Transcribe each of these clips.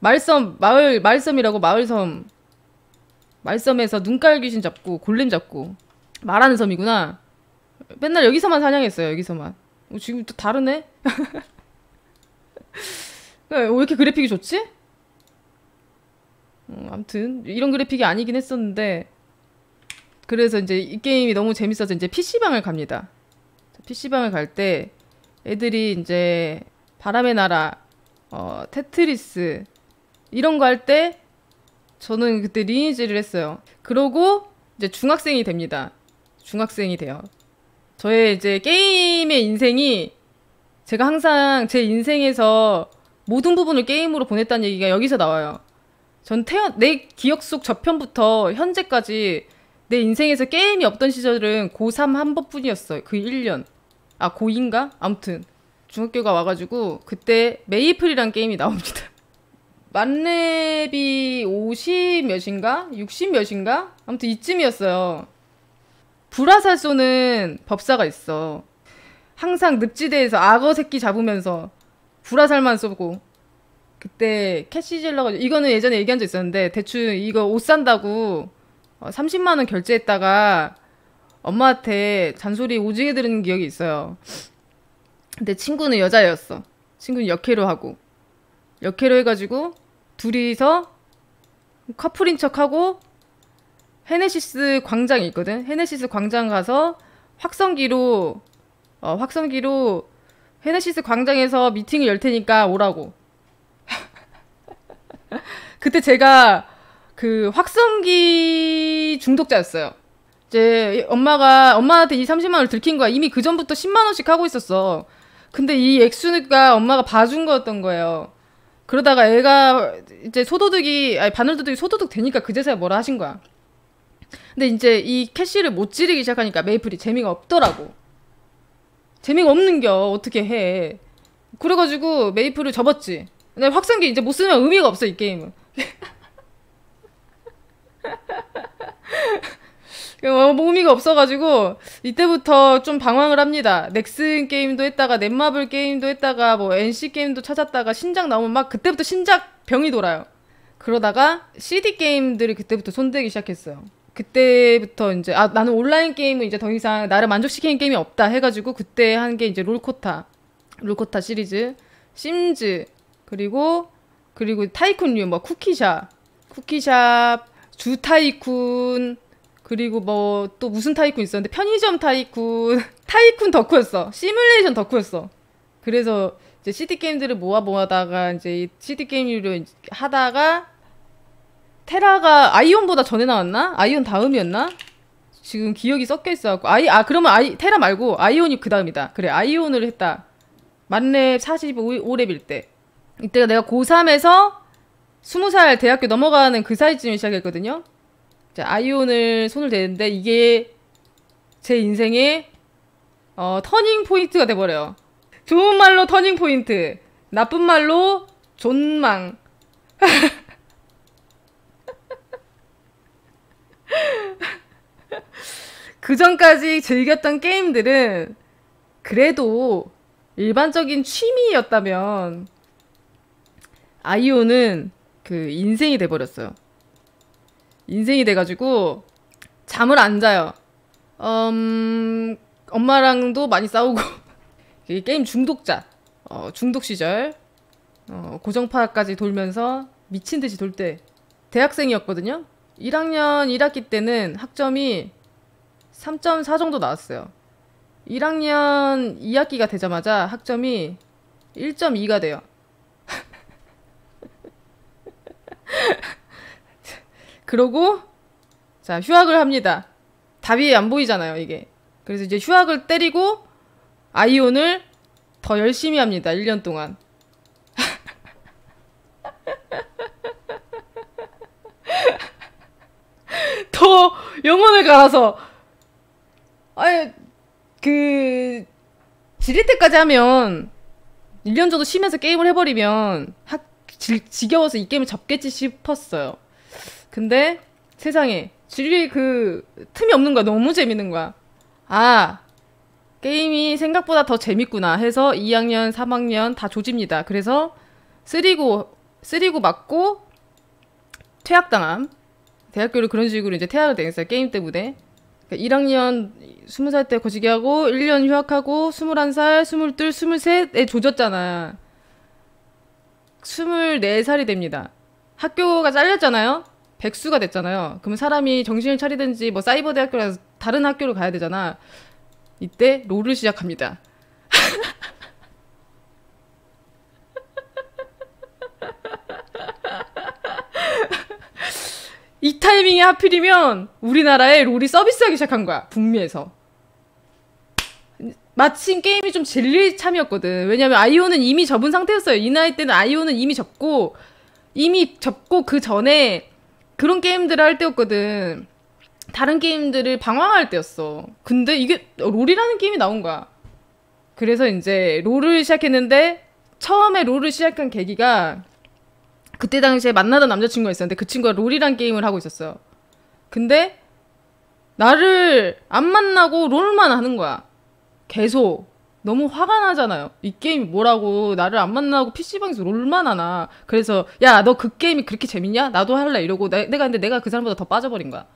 말섬이라고 마을섬. 말섬에서 눈깔 귀신 잡고 골렘 잡고 말하는 섬이구나. 맨날 여기서만 사냥했어요. 여기서만. 지금 또 다르네. 왜 이렇게 그래픽이 좋지? 아무튼 이런 그래픽이 아니긴 했었는데 그래서 이제 이 게임이 너무 재밌어서 이제 PC방을 갑니다. PC방을 갈 때 애들이 이제 바람의 나라, 테트리스 이런 거 할 때 저는 그때 리니지를 했어요. 그러고 이제 중학생이 됩니다. 중학생이 돼요. 저의 이제 게임의 인생이 제가 항상 제 인생에서 모든 부분을 게임으로 보냈다는 얘기가 여기서 나와요. 전 내 기억 속 저편부터 현재까지 내 인생에서 게임이 없던 시절은 고3 한 번뿐이었어요. 그 1년. 아, 고2인가? 아무튼 중학교가 와가지고 그때 메이플이란 게임이 나옵니다. 만렙이 50 몇인가? 60 몇인가? 아무튼 이쯤이었어요. 불화살 쏘는 법사가 있어. 항상 늪지대에서 악어 새끼 잡으면서 불화살만 쏘고. 그때 캐시 질러가지고 이거는 예전에 얘기한 적 있었는데 대충 이거 옷 산다고 30만 원 결제했다가 엄마한테 잔소리 오지게 들은 기억이 있어요. 근데 친구는 여자애였어. 친구는 역해로 하고 역해로 해가지고 둘이서 커플인 척하고 헤네시스 광장이 있거든. 헤네시스 광장 가서 확성기로 헤네시스 광장에서 미팅을 열 테니까 오라고. 그때 제가 그 확성기 중독자였어요. 이제 엄마한테 이 30만 원을 들킨 거야. 이미 그 전부터 10만 원씩 하고 있었어. 근데 이 액수가 엄마가 봐준 거였던 거예요. 그러다가 애가 이제 바늘도둑이 소도둑 되니까 그제서야 뭐라 하신 거야. 근데 이제 이 캐시를 못 지르기 시작하니까 메이플이 재미가 없더라고. 재미가 없는겨. 어떻게 해. 그래가지고 메이플을 접었지. 근데 확성기 이제 못 쓰면 의미가 없어, 이 게임은. 의미가 없어가지고 이때부터 좀 방황을 합니다. 넥슨 게임도 했다가 넷마블 게임도 했다가 뭐 NC 게임도 찾았다가 신작 나오면 막 그때부터 신작 병이 돌아요. 그러다가 CD 게임들이 그때부터 손대기 시작했어요. 그때부터 이제 나는 온라인 게임은 이제 더 이상 나를 만족시키는 게임이 없다 해가지고 그때 한 게 이제 롤코타 시리즈, 심즈 그리고 타이쿤류 뭐 쿠키샵, 주타이쿤 그리고 뭐 또 무슨 타이쿤 있었는데 편의점 타이쿤 덕후였어. 시뮬레이션 덕후였어. 그래서 이제 CD 게임들을 모아다가 이제 이 CD 게임으로 하다가 테라가 아이온보다 전에 나왔나? 아이온 다음이었나? 지금 기억이 섞여 있어갖고 그러면 테라 말고 아이온이 그 다음이다. 그래, 아이온을 했다. 만렙 45렙일 때. 이때가 내가 고3에서 20살 대학교 넘어가는 그 사이쯤에 시작했거든요. 자, 아이온을 손을 대는데 이게 제 인생의 터닝 포인트가 돼버려요. 좋은 말로 터닝 포인트, 나쁜 말로 존망. 그 전까지 즐겼던 게임들은 그래도 일반적인 취미였다면 아이온은 그 인생이 돼버렸어요. 인생이 돼가지고 잠을 안 자요. 엄마랑도 많이 싸우고 게임 중독자. 중독 시절 고정파까지 돌면서 미친듯이 돌 때 대학생이었거든요. 1학년 1학기 때는 학점이 3.4 정도 나왔어요. 1학년 2학기가 되자마자 학점이 1.2가 돼요. 그러고 자, 휴학을 합니다. 답이 안 보이잖아요, 이게. 그래서 이제 휴학을 때리고 아이온을 더 열심히 합니다. 1년 동안. 더 영혼을 갈아서 지릴 때까지 하면 1년 정도 쉬면서 게임을 해버리면 지겨워서 이 게임을 접겠지 싶었어요. 근데 세상에 지릴 그 틈이 없는 거야. 너무 재밌는 거야. 게임이 생각보다 더 재밌구나 해서 2학년, 3학년 다 조집니다. 그래서 쓰리고 쓰리고 맞고 퇴학당함. 대학교를 그런 식으로 이제 퇴학을 당했어요. 게임 때문에. 그러니까 1학년 20살 때 거시기 하고 1년 휴학하고 21살, 22, 23에 조졌잖아. 24살이 됩니다. 학교가 잘렸잖아요. 백수가 됐잖아요. 그러면 사람이 정신을 차리든지 뭐 사이버 대학교라서 다른 학교를 가야 되잖아. 이때 롤을 시작합니다. 이 타이밍에 하필이면 우리나라에 롤이 서비스하기 시작한 거야. 북미에서. 마침 게임이 좀 질릴 참이었거든. 왜냐면 아이오는 이미 접은 상태였어요. 이 나이 때는 아이오는 이미 접고 그 전에 그런 게임들을 할 때였거든. 다른 게임들을 방황할 때였어. 근데 이게 롤이라는 게임이 나온 거야. 그래서 이제 롤을 시작했는데 처음에 롤을 시작한 계기가 그때 당시에 만나던 남자친구가 있었는데 그 친구가 롤이란 게임을 하고 있었어요. 근데 나를 안 만나고 롤만 하는 거야. 계속. 너무 화가 나잖아요. 이 게임이 뭐라고 나를 안 만나고 PC방에서 롤만 하나. 그래서 야, 너 그 게임이 그렇게 재밌냐? 나도 할래 이러고 근데 내가 그 사람보다 더 빠져버린 거야.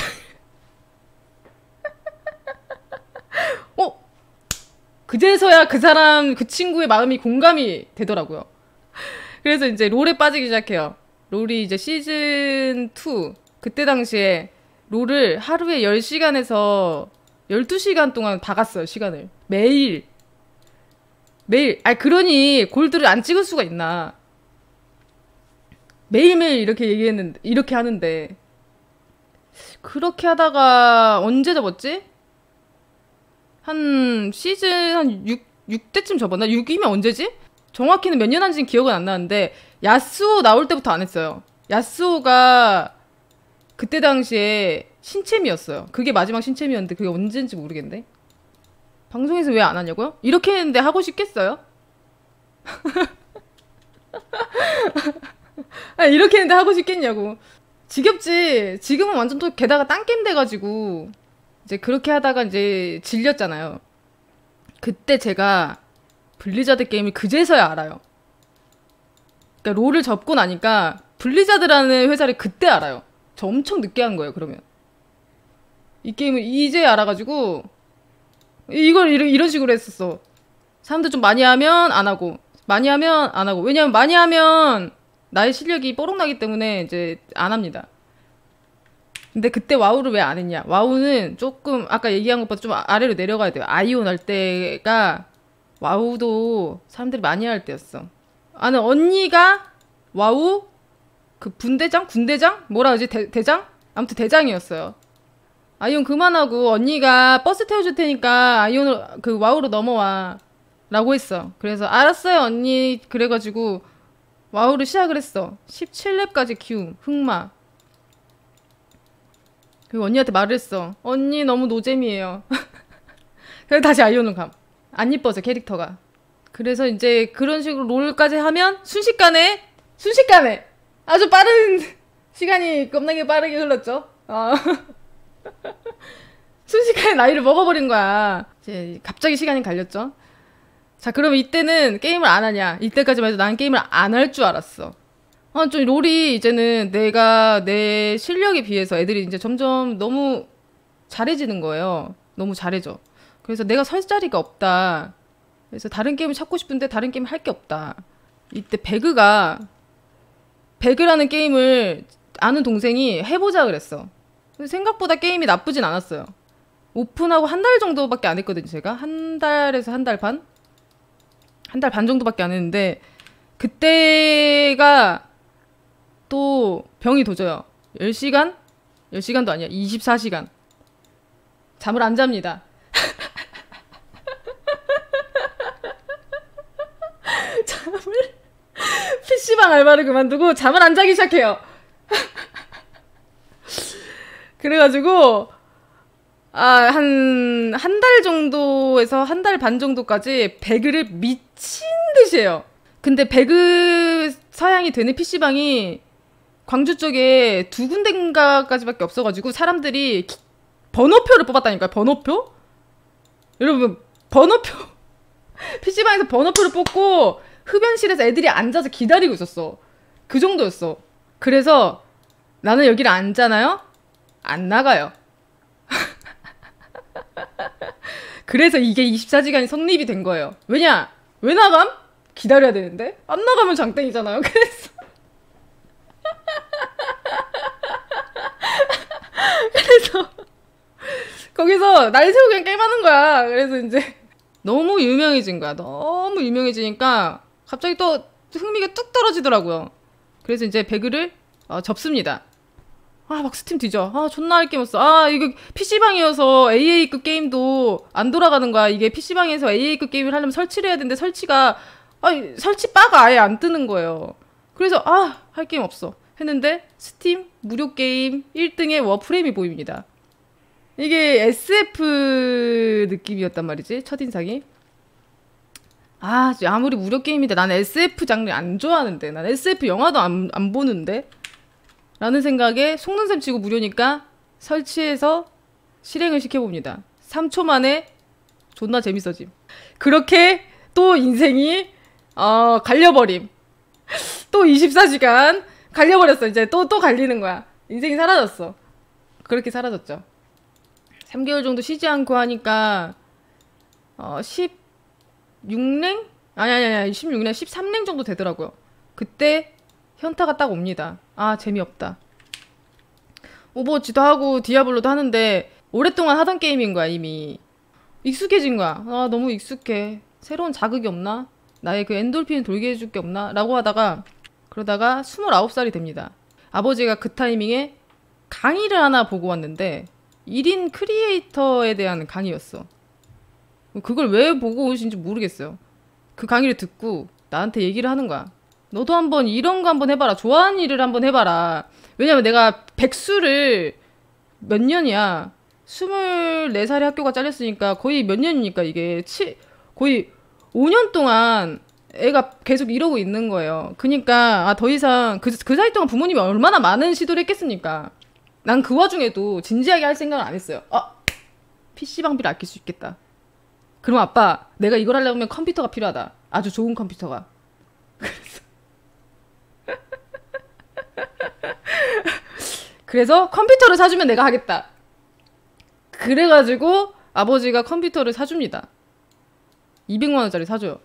그제서야 그 친구의 마음이 공감이 되더라고요. 그래서 이제 롤에 빠지기 시작해요. 롤이 이제 시즌2. 그때 당시에 롤을 하루에 10시간에서 12시간 동안 박았어요, 시간을. 매일. 그러니 골드를 안 찍을 수가 있나. 매일매일 이렇게 하는데. 그렇게 하다가 언제 접었지? 시즌 6대쯤 접었나? 6이면 언제지? 정확히는 몇 년 한지는 기억은 안 나는데 야스오 나올 때부터 안 했어요. 야스오가 그때 당시에 신챔이었어요. 그게 마지막 신챔이었는데 그게 언제인지 모르겠네. 방송에서 왜 안 하냐고요? 이렇게 했는데 하고 싶겠어요? 이렇게 했는데 하고 싶겠냐고. 지겹지. 지금은 완전 또 게다가 딴 게임 돼가지고 이제 그렇게 하다가 이제 질렸잖아요. 그때 제가 블리자드 게임을 그제서야 알아요. 그러니까 롤을 접고 나니까 블리자드라는 회사를 그때 알아요. 저 엄청 늦게 한 거예요, 그러면. 이 게임을 이제 알아가지고 이걸 이런 식으로 했었어. 사람들 좀 많이 하면 안 하고 많이 하면 안 하고. 왜냐면 많이 하면 나의 실력이 뽀록나기 때문에 이제 안 합니다. 근데 그때 와우를 왜 안 했냐? 와우는 조금 아까 얘기한 것보다 좀 아래로 내려가야 돼요. 아이온 할 때가 와우도 사람들이 많이 할 때였어. 아는 언니가 와우 그 군대장? 뭐라 하지? 대장? 아무튼 대장이었어요. 아이온 그만하고 언니가 버스 태워줄 테니까 아이온을 그 와우로 넘어와 라고 했어. 그래서 알았어요 언니. 그래가지고 와우를 시작을 했어. 17렙까지 키움. 흑마. 그리고 언니한테 말을 했어. 언니 너무 노잼이에요. 그래서 다시 아이온을 감. 안 이뻐져 캐릭터가. 그래서 이제 그런 식으로 롤까지 하면 순식간에 아주 빠른 시간이 겁나게 빠르게 흘렀죠. 순식간에 나이를 먹어버린 거야. 이제 갑자기 시간이 갈렸죠. 자, 그럼 이때는 게임을 안 하냐? 이때까지만 해도 난 게임을 안 할 줄 알았어. 좀 롤이 이제는 내가 내 실력에 비해서 애들이 이제 점점 너무 잘해지는 거예요. 너무 잘해져. 그래서 내가 설 자리가 없다. 그래서 다른 게임을 찾고 싶은데 다른 게임 할 게 없다. 이때 배그라는 게임을 아는 동생이 해보자 그랬어. 생각보다 게임이 나쁘진 않았어요. 오픈하고 한 달 정도밖에 안 했거든요, 제가. 한 달에서 한 달 반? 한 달 반 정도밖에 안 했는데 그때가 또 병이 도져요. 10시간? 10시간도 아니야. 24시간. 잠을 안 잡니다. PC방 알바를 그만두고 잠을 안 자기 시작해요. 그래가지고 한 달 정도에서 한 달 반 정도까지 배그를 미친 듯이 해요. 근데 배그 사양이 되는 PC방이 광주 쪽에 2군데인가까지밖에 없어가지고 사람들이 번호표를 뽑았다니까요. 번호표? 여러분 번호표 PC방에서 번호표를 뽑고 흡연실에서 애들이 앉아서 기다리고 있었어. 그 정도였어. 그래서 나는 여기를 앉잖아요? 안 나가요. 그래서 이게 24시간이 성립이 된 거예요. 왜냐? 왜 나감? 기다려야 되는데? 안 나가면 장땡이잖아요. 그래서 거기서 날 세우고 그냥 게임하는 거야. 그래서 이제 너무 유명해진 거야. 너무 유명해지니까 갑자기 또 흥미가 뚝 떨어지더라고요. 그래서 이제 배그를 접습니다. 아, 막 스팀 뒤져. 아, 존나 할 게 없어. 아, 이거 PC방이어서 AA급 게임도 안 돌아가는 거야. 이게 PC방에서 AA급 게임을 하려면 설치를 해야 되는데 설치 바가 아예 안 뜨는 거예요. 그래서 할 게임 없어. 했는데 스팀 무료 게임 1등의 워프레임이 보입니다. 이게 SF 느낌이었단 말이지. 첫인상이. 아무리 무료 게임인데 난 SF 장르 안 좋아하는데. 난 SF 영화도 안 보는데. 라는 생각에 속는셈 치고 무료니까 설치해서 실행을 시켜봅니다. 3초 만에 존나 재밌어짐. 그렇게 또 인생이 갈려버림. 또 24시간 갈려버렸어. 이제 또 갈리는 거야. 인생이 사라졌어. 그렇게 사라졌죠. 3개월 정도 쉬지 않고 하니까 16랭? 아니 16랭 13랭 정도 되더라고요. 그때 현타가 딱 옵니다. 재미없다. 오버워치도 하고 디아블로도 하는데 오랫동안 하던 게임인 거야. 이미 익숙해진 거야. 너무 익숙해. 새로운 자극이 없나? 나의 그 엔돌핀을 돌게 해줄 게 없나? 라고 하다가 그러다가 29살이 됩니다. 아버지가 그 타이밍에 강의를 하나 보고 왔는데 1인 크리에이터에 대한 강의였어. 그걸 왜 보고 오신지 모르겠어요. 그 강의를 듣고 나한테 얘기를 하는 거야. 너도 한번 이런 거 한번 해봐라. 좋아하는 일을 한번 해봐라. 왜냐면 내가 백수를 몇 년이야. 24살에 학교가 잘렸으니까 거의 몇 년이니까 이게 거의 5년 동안 애가 계속 이러고 있는 거예요. 그니까 더 이상 그 사이 동안 부모님이 얼마나 많은 시도를 했겠습니까. 난 그 와중에도 진지하게 할 생각을 안 했어요. PC방비를 아낄 수 있겠다. 그럼 아빠, 내가 이걸 하려면 컴퓨터가 필요하다. 아주 좋은 컴퓨터가. 그래서 컴퓨터를 사주면 내가 하겠다. 그래가지고 아버지가 컴퓨터를 사줍니다. 200만 원짜리 사줘요.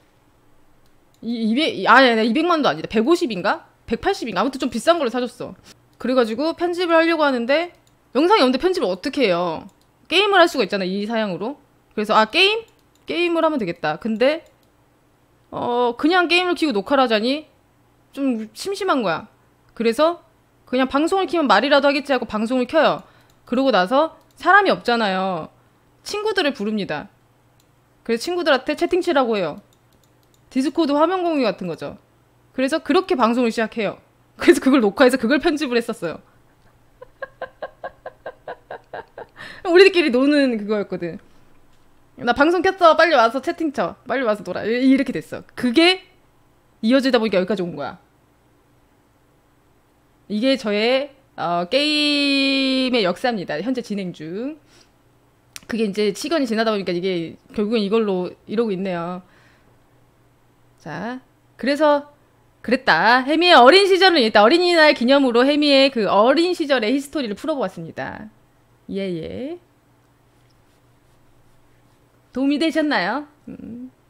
200만 원도 아니다. 150인가? 180인가? 아무튼 좀 비싼 걸로 사줬어. 그래가지고 편집을 하려고 하는데 영상이 없는데 편집을 어떻게 해요? 게임을 할 수가 있잖아, 이 사양으로. 그래서 게임을 하면 되겠다. 근데 그냥 게임을 키고 녹화를 하자니 좀 심심한 거야. 그래서 그냥 방송을 키면 말이라도 하겠지 하고 방송을 켜요. 그러고 나서 사람이 없잖아요. 친구들을 부릅니다. 그래서 친구들한테 채팅치라고 해요. 디스코드 화면 공유 같은 거죠. 그래서 그렇게 방송을 시작해요. 그래서 그걸 녹화해서 그걸 편집을 했었어요. 우리들끼리 노는 그거였거든. 나 방송 켰어. 빨리 와서 채팅 쳐. 빨리 와서 놀아. 이렇게 됐어. 그게 이어지다 보니까 여기까지 온 거야. 이게 저의 게임의 역사입니다. 현재 진행 중. 그게 이제 시간이 지나다 보니까 이게 결국엔 이걸로 이러고 있네요. 자, 그래서 그랬다. 해미의 어린 시절은 일단 어린이날 기념으로 해미의 그 어린 시절의 히스토리를 풀어보았습니다. 예. 도움이 되셨나요?